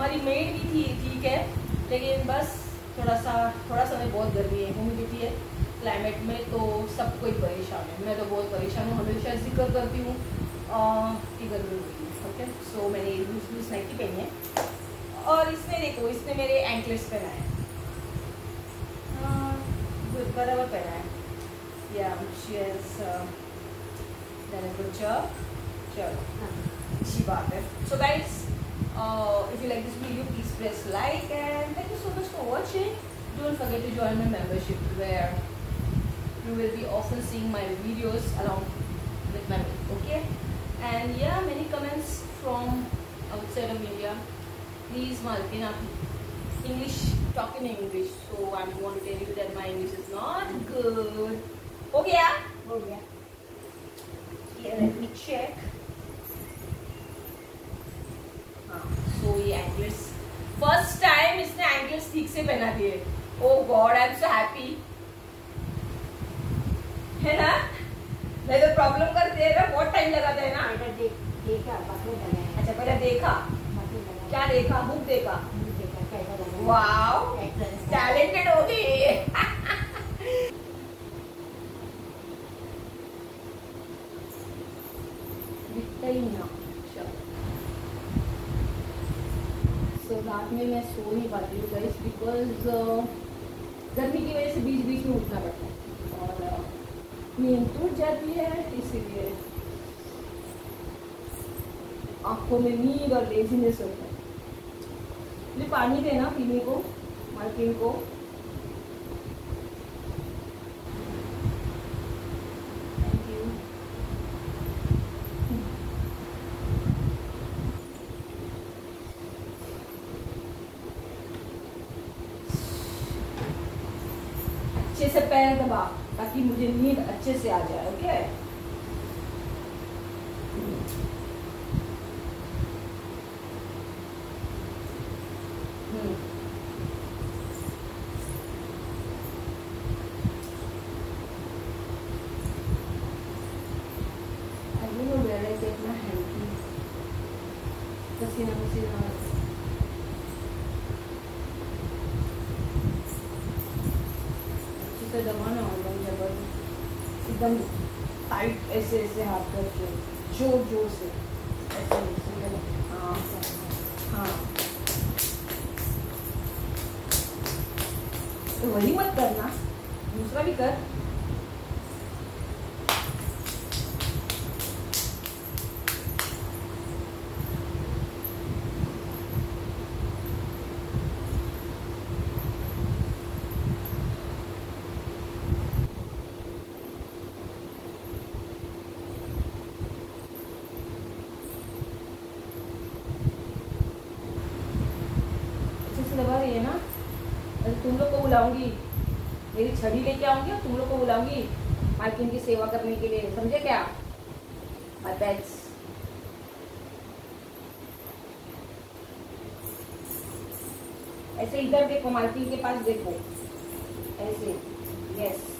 हमारी मेड भी थी, ठीक है, लेकिन बस थोड़ा सा में बहुत गर्मी है, ह्यूमिडिटी है क्लाइमेट में, तो सब कोई परेशान है। मैं तो बहुत परेशान हूँ, हमेशा जिक्र करती हूँ कि गर्मी हुई है। ओके, सो मैंने लूज नाइटी पहनी है और इसने देखो, इसने मेरे एंकलेट्स पहना है, बराबर पहना है। या चलो अच्छी बात है। So guys, if you like this video, please press like and thank you so much for watching. Don't forget to join my membership where you will be often seeing my videos along with my maid, okay? And yeah, many comments from outside of India. Please Malvina, English, talk in English. So I want to tell you that my English is not good. हो गया? हो गया। Yeah, let me check. So ये anklets first time इसने anklets ठीक से पहना दिए। Oh God, I am so happy, है ना? नहीं तो प्रॉब्लम करते हैं ना, बहुत टाइम लगाता है ना। देखा, अच्छा पहले देखा, क्या देखा? बुक देखा। वाओ, टैलेंटेड हो गई। दिखता ही ना। तो रात में मैं सो नहीं पाती हूँ गाइस, बिकॉज गर्मी की वजह से बीच बीच में उठना पड़ता है और नींद टूट जाती है, इसीलिए आंखों में नींद और लेजीनेस होता है। मुझे पानी देना पीने को, मालकिन को। अच्छे से पैर दबा ताकि मुझे नींद अच्छे से आ जाए। ओके, इतना हेल्थी पसीना पसीना दबाना होगा, एकदम टाइट, ऐसे ऐसे हाथ करके जोर जोर से ऐसे। हाँ हाँ, तो वही मत करना, दूसरा भी कर। दबा रही है ना। अरे तुम लोग को बुलाऊंगी, मेरी छड़ी लेके आऊंगी और तुम लोग को बुलाऊंगी मालकिन की सेवा करने के लिए, समझे क्या? My pets. ऐसे इधर देखो, मालकिन के पास देखो, ऐसे। यस,